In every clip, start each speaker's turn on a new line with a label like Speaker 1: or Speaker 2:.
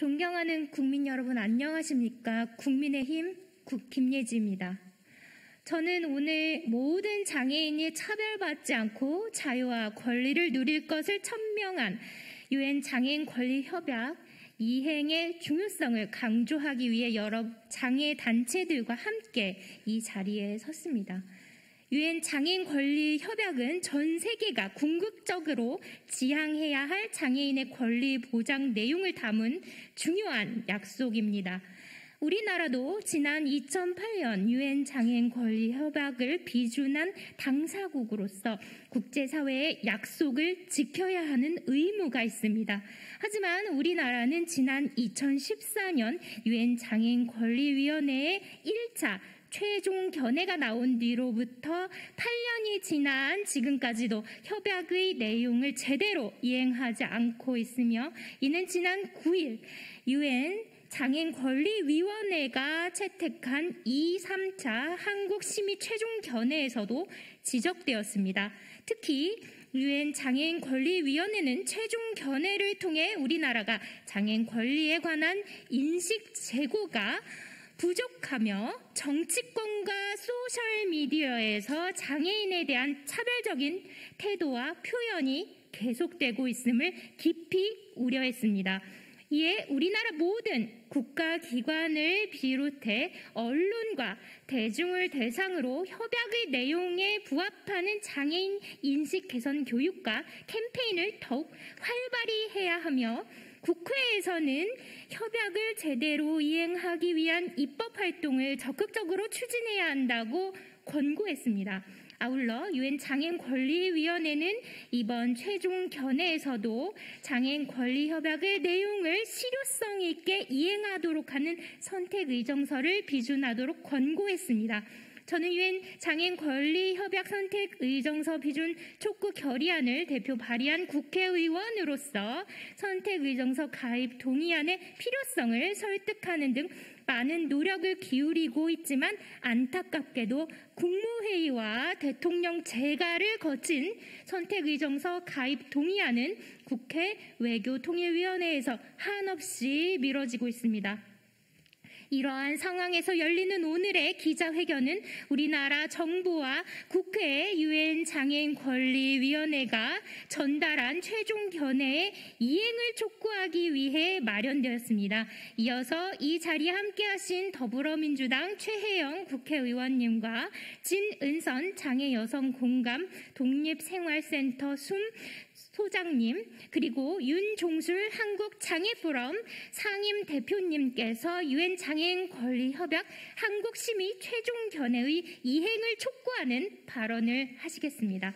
Speaker 1: 존경하는 국민 여러분 안녕하십니까? 국민의힘 김예지입니다. 저는 오늘 모든 장애인이 차별받지 않고 자유와 권리를 누릴 것을 천명한 UN 장애인 권리 협약 이행의 중요성을 강조하기 위해 여러 장애 단체들과 함께 이 자리에 섰습니다. UN 장애인 권리 협약은 전 세계가 궁극적으로 지향해야 할 장애인의 권리 보장 내용을 담은 중요한 약속입니다. 우리나라도 지난 2008년 UN 장애인 권리 협약을 비준한 당사국으로서 국제사회의 약속을 지켜야 하는 의무가 있습니다. 하지만 우리나라는 지난 2014년 UN 장애인 권리위원회의 1차 최종 견해가 나온 뒤로부터 8년이 지난 지금까지도 협약의 내용을 제대로 이행하지 않고 있으며, 이는 지난 9일 UN 장애인권리위원회가 채택한 2, 3차 한국심의 최종 견해에서도 지적되었습니다. 특히 UN 장애인권리위원회는 최종 견해를 통해 우리나라가 장애인 권리에 관한 인식 제고가 부족하며 정치권과 소셜미디어에서 장애인에 대한 차별적인 태도와 표현이 계속되고 있음을 깊이 우려했습니다. 이에 우리나라 모든 국가기관을 비롯해 언론과 대중을 대상으로 협약의 내용에 부합하는 장애인 인식 개선 교육과 캠페인을 더욱 활발히 해야 하며, 국회에서는 협약을 제대로 이행하기 위한 입법 활동을 적극적으로 추진해야 한다고 권고했습니다. 아울러 UN 장애인 권리위원회는 이번 최종 견해에서도 장애인 권리 협약의 내용을 실효성 있게 이행하도록 하는 선택 의정서를 비준하도록 권고했습니다. 저는 UN 장애인 권리 협약 선택 의정서 비준 촉구 결의안을 대표 발의한 국회의원으로서 선택 의정서 가입 동의안의 필요성을 설득하는 등 많은 노력을 기울이고 있지만, 안타깝게도 국무회의와 대통령 재가를 거친 선택 의정서 가입 동의안은 국회 외교통일위원회에서 한없이 미뤄지고 있습니다. 이러한 상황에서 열리는 오늘의 기자회견은 우리나라 정부와 국회 UN 장애인 권리위원회가 전달한 최종 견해의 이행을 촉구하기 위해 마련되었습니다. 이어서 이 자리에 함께하신 더불어민주당 최혜영 국회의원님과 진은선 장애여성공감 독립생활센터 숨 소장님, 그리고 윤종술 한국장애포럼 상임 대표님께서 UN 장애인 권리 협약 한국심의 최종 견해의 이행을 촉구하는 발언을 하시겠습니다.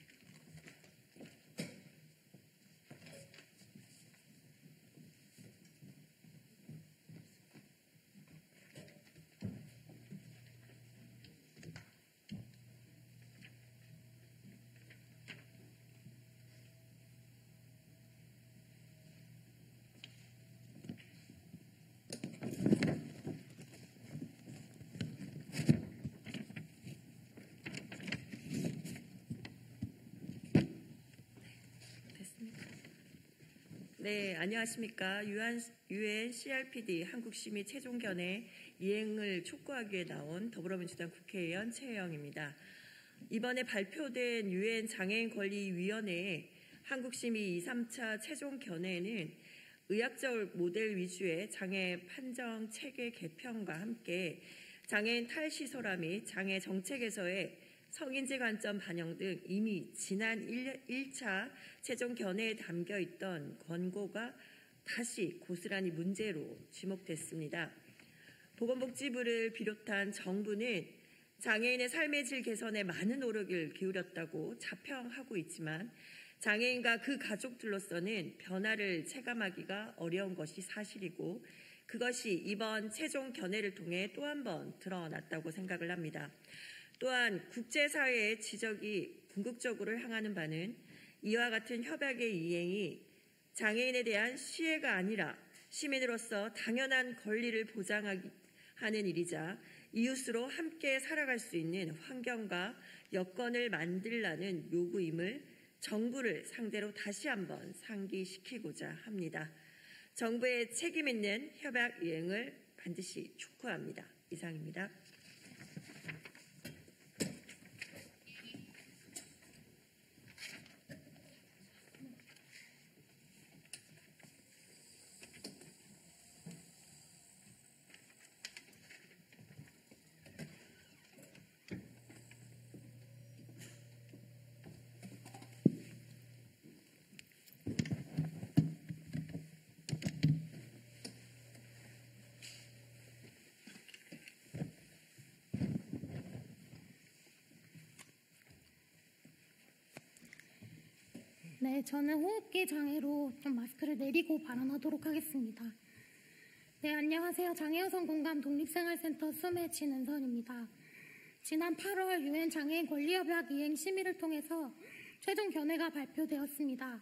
Speaker 2: 네, 안녕하십니까. UN CRPD 한국심의 최종 견해 이행을 촉구하기 위해 나온 더불어민주당 국회의원 최혜영입니다. 이번에 발표된 UN 장애인권리위원회의 한국심의 2, 3차 최종 견해는 의학적 모델 위주의 장애 판정 체계 개편과 함께 장애인 탈시설화 및 장애 정책에서의 성인지 관점 반영 등 이미 지난 1차 최종 견해에 담겨있던 권고가 다시 고스란히 문제로 지목됐습니다. 보건복지부를 비롯한 정부는 장애인의 삶의 질 개선에 많은 노력을 기울였다고 자평하고 있지만, 장애인과 그 가족들로서는 변화를 체감하기가 어려운 것이 사실이고, 그것이 이번 최종 견해를 통해 또 한 번 드러났다고 생각을 합니다. 또한 국제사회의 지적이 궁극적으로 향하는 바는 이와 같은 협약의 이행이 장애인에 대한 시혜가 아니라 시민으로서 당연한 권리를 보장하는 일이자 이웃으로 함께 살아갈 수 있는 환경과 여건을 만들라는 요구임을 정부를 상대로 다시 한번 상기시키고자 합니다. 정부의 책임 있는 협약 이행을 반드시 촉구합니다. 이상입니다.
Speaker 3: 네, 저는 호흡기 장애로 좀 마스크를 내리고 발언하도록 하겠습니다. 네, 안녕하세요. 장애여성 공감 독립생활센터 수매 진은선입니다. 지난 8월 유엔 장애인 권리협약 이행 심의를 통해서 최종 견해가 발표되었습니다.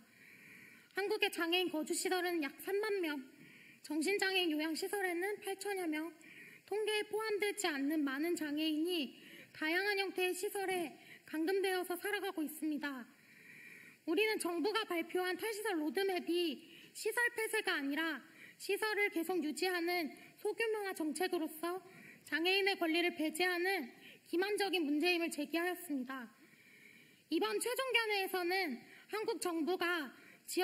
Speaker 3: 한국의 장애인 거주시설은 약 3만 명, 정신장애인 요양시설에는 8천여 명, 통계에 포함되지 않는 많은 장애인이 다양한 형태의 시설에 감금되어서 살아가고 있습니다. 우리는 정부가 발표한 탈시설 로드맵이 시설 폐쇄가 아니라 시설을 계속 유지하는 소규모화 정책으로서 장애인의 권리를 배제하는 기만적인 문제임을 제기하였습니다. 이번 최종 견해에서는 한국 정부가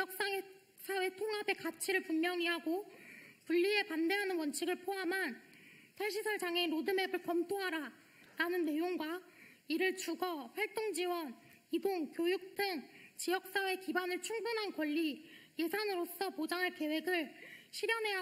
Speaker 3: 지역사회 통합의 가치를 분명히 하고 분리에 반대하는 원칙을 포함한 탈시설 장애인 로드맵을 검토하라 라는 내용과 이를 주거, 활동지원, 이동, 교육 등 지역사회 기반을 충분한 권리, 예산으로서 보장할 계획을 실현해야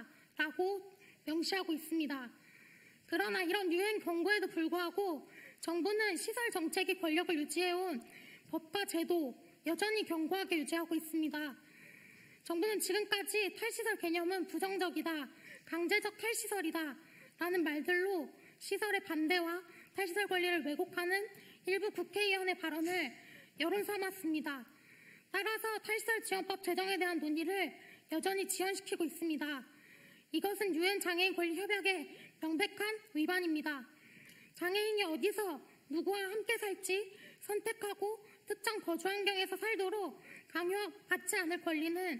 Speaker 3: 된다라고 명시하고 있습니다. 그러나 이런 유엔 경고에도 불구하고 정부는 시설 정책의 권력을 유지해온 법과 제도 여전히 견고하게 유지하고 있습니다. 정부는 지금까지 탈시설 개념은 부정적이다, 강제적 탈시설이다 라는 말들로 시설의 반대와 탈시설 권리를 왜곡하는 일부 국회의원의 발언을 여론 삼았습니다. 따라서 탈시설 지원법 제정에 대한 논의를 여전히 지연시키고 있습니다. 이것은 유엔 장애인 권리 협약의 명백한 위반입니다. 장애인이 어디서 누구와 함께 살지 선택하고 특정 거주 환경에서 살도록 강요받지 않을 권리는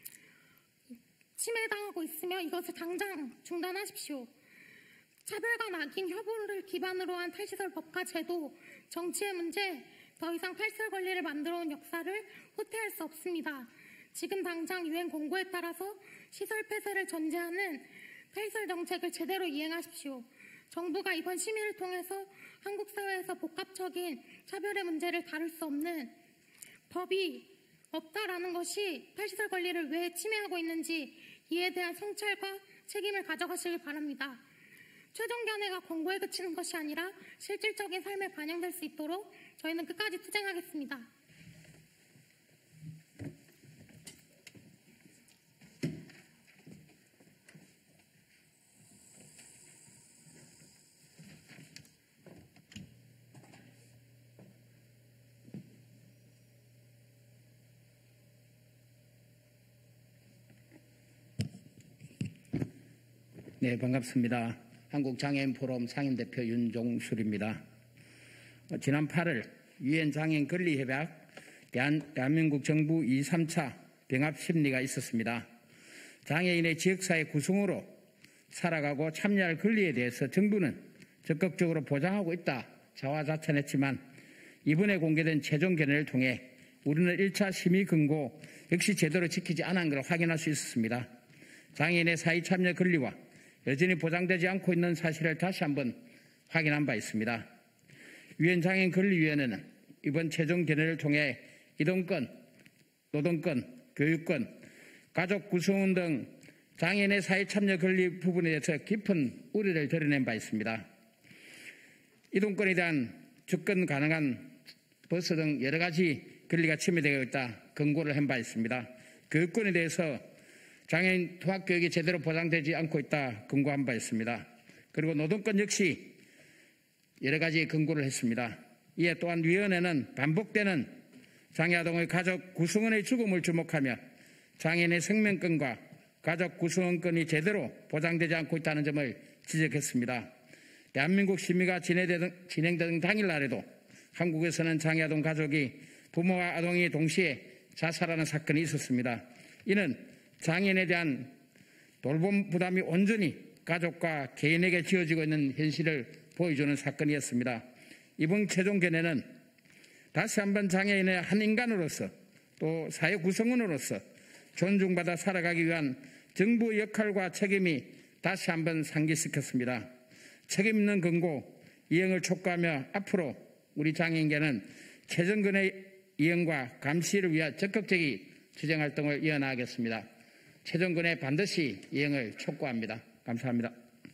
Speaker 3: 침해당하고 있으며 이것을 당장 중단하십시오. 차별과 낙인, 협오를 기반으로 한 탈시설 법과 제도, 정치의 문제, 더 이상 탈시설 권리를 만들어온 역사를 후퇴할 수 없습니다. 지금 당장 유엔 공고에 따라서 시설 폐쇄를 전제하는 탈시설 정책을 제대로 이행하십시오. 정부가 이번 심의를 통해서 한국 사회에서 복합적인 차별의 문제를 다룰 수 없는 법이 없다라는 것이 탈시설 권리를 왜 침해하고 있는지 이에 대한 성찰과 책임을 가져가시길 바랍니다. 최종 견해가 권고에 그치는 것이 아니라 실질적인 삶에 반영될 수 있도록 저희는 끝까지 투쟁하겠습니다.
Speaker 4: 네, 반갑습니다. 한국장애인포럼 상임대표 윤종술입니다. 지난 8월 유엔 장애인 권리협약 대한민국 정부 2, 3차 병합 심리가 있었습니다. 장애인의 지역사회 구성으로 살아가고 참여할 권리에 대해서 정부는 적극적으로 보장하고 있다 자화자찬했지만 이번에 공개된 최종 견해를 통해 우리는 1차 심의 권고 역시 제대로 지키지 않은 것을 확인할 수 있었습니다. 장애인의 사회 참여 권리와 여전히 보장되지 않고 있는 사실을 다시 한번 확인한 바 있습니다. 유엔 장애인 권리위원회는 이번 최종 견해를 통해 이동권, 노동권, 교육권, 가족 구성원 등 장애인의 사회 참여 권리 부분에 대해서 깊은 우려를 드러낸 바 있습니다. 이동권에 대한 접근 가능한 버스 등 여러 가지 권리가 침해되고 있다 권고를 한 바 있습니다. 교육권에 대해서 장애인 통합교육이 제대로 보장되지 않고 있다 권고한 바 있습니다. 그리고 노동권 역시 여러 가지 권고를 했습니다. 이에 또한 위원회는 반복되는 장애아동의 가족 구성원의 죽음을 주목하며 장애인의 생명권과 가족 구성원권이 제대로 보장되지 않고 있다는 점을 지적했습니다. 대한민국 심의가 진행되던 당일날에도 한국에서는 장애아동 가족이 부모와 아동이 동시에 자살하는 사건이 있었습니다. 이는 장애인에 대한 돌봄 부담이 온전히 가족과 개인에게 지어지고 있는 현실을 보여주는 사건이었습니다. 이번 최종견해는 다시 한번 장애인의 한 인간으로서 또 사회 구성원으로서 존중받아 살아가기 위한 정부의 역할과 책임이 다시 한번 상기시켰습니다. 책임 있는 권고 이행을 촉구하며 앞으로 우리 장애인계는 최종견해 이행과 감시를 위한 적극적인 투쟁활동을 이어나가겠습니다. 최종견해 반드시 이행을 촉구합니다. 감사합니다.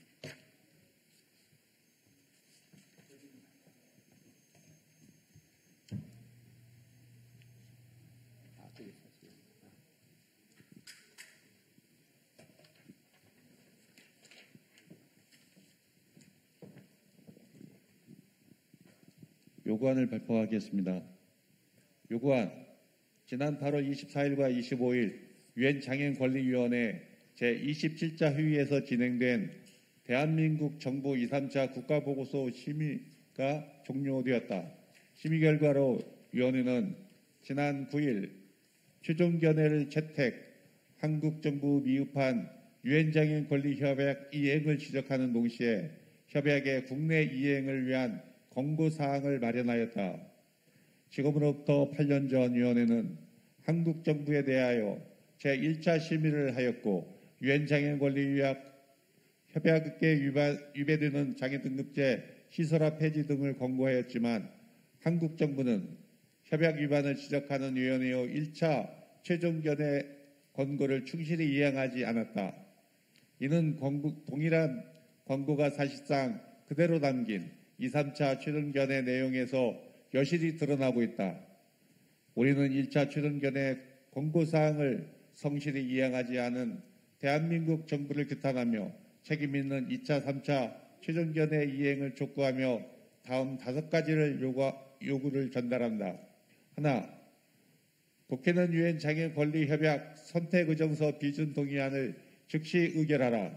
Speaker 5: 요구안을 발표하겠습니다. 요구안, 지난 8월 24일과 25일 유엔 장애인권리위원회 제27차 회의에서 진행된 대한민국 정부 2, 3차 국가보고서 심의가 종료되었다. 심의 결과로 위원회는 지난 9일 최종견해를 채택, 한국 정부 미흡한 유엔 장애인권리협약 이행을 지적하는 동시에 협약의 국내 이행을 위한 권고사항을 마련하였다. 지금으로부터 8년 전 위원회는 한국 정부에 대하여 제1차 심의를 하였고 유엔 장애인권리협약에 위배되는 장애등급제 시설화 폐지 등을 권고하였지만 한국 정부는 협약 위반을 지적하는 위원회의 1차 최종견해 권고를 충실히 이행하지 않았다. 이는 동일한 권고가 사실상 그대로 담긴 2, 3차 최종견해 내용에서 여실히 드러나고 있다. 우리는 1차 최종견해 권고사항을 성실히 이행하지 않은 대한민국 정부를 규탄하며 책임 있는 2차, 3차 최종견해 이행을 촉구하며 다음 5가지를 요구를 전달한다. 하나, 국회는 유엔 장애인권리협약 선택의정서 비준 동의안을 즉시 의결하라.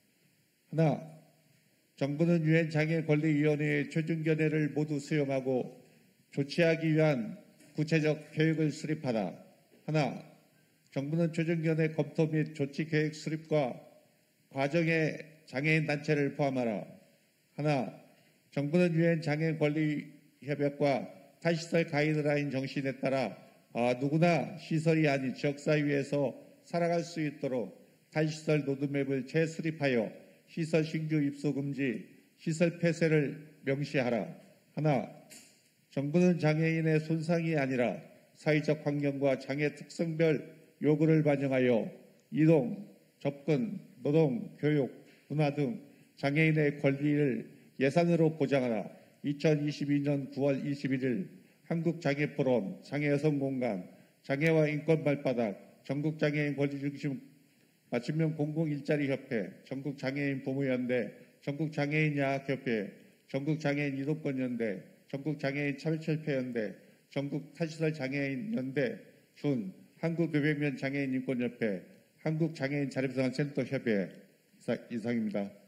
Speaker 5: 하나, 정부는 유엔 장애인권리위원회의 최종견해를 모두 수용하고 조치하기 위한 구체적 계획을 수립하라. 하나, 정부는 최종견해 검토 및 조치 계획 수립과 과정에 장애인 단체를 포함하라. 하나, 정부는 유엔 장애인권리협약과 타시설 가이드라인 정신에 따라 누구나 시설이 아닌 지역사회에서 살아갈 수 있도록 타시설 로드맵을 재수립하여 시설 신규 입소 금지, 시설 폐쇄를 명시하라. 하나, 정부는 장애인의 손상이 아니라 사회적 환경과 장애 특성별 요구를 반영하여 이동, 접근, 노동, 교육, 문화 등 장애인의 권리를 예산으로 보장하라. 2022년 9월 21일 한국장애포럼, 장애여성공감, 장애와 인권 발바닥, 전국장애인 권리중심 맞춤형 공공일자리협회, 전국장애인 부모연대, 전국장애인야학협회, 전국장애인 이동권연대, 전국장애인 참여철폐연대, 전국타시설장애인연대, 한국교백면 장애인인권협회, 한국장애인 자립생활센터협회 이상입니다.